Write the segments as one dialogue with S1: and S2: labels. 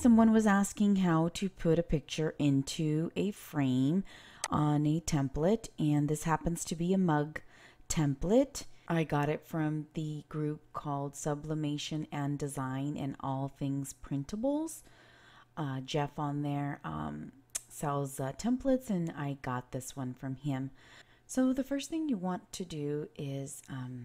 S1: someone was asking how to put a picture into a frame on a template, and this happens to be a mug template. I got it from the group called Sublimation and Design and All Things Printables. Jeff on there sells templates, and I got this one from him. So the first thing you want to do is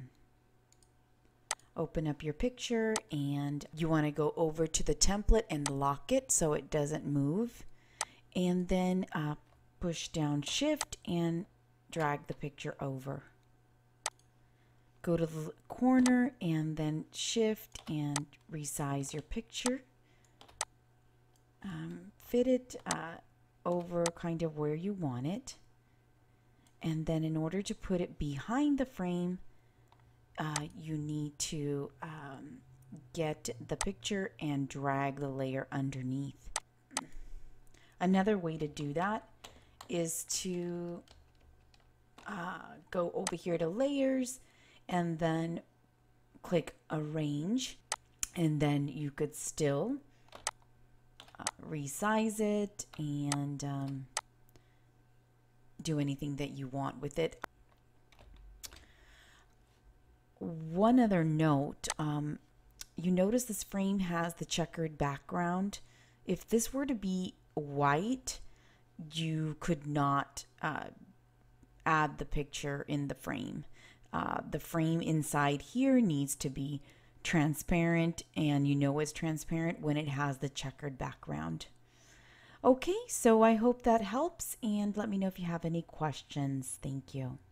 S1: open up your picture, and you want to go over to the template and lock it so it doesn't move, and then push down Shift and drag the picture over. Go to the corner and then Shift and resize your picture. Fit it over kind of where you want it. And then in order to put it behind the frame, you need to get the picture and drag the layer underneath. Another way to do that is to go over here to Layers and then click Arrange, and then you could still resize it and do anything that you want with it. One other note, you notice this frame has the checkered background. If this were to be white, you could not add the picture in the frame. The frame inside here needs to be transparent, and you know it's transparent when it has the checkered background. Okay, so I hope that helps, and let me know if you have any questions. Thank you.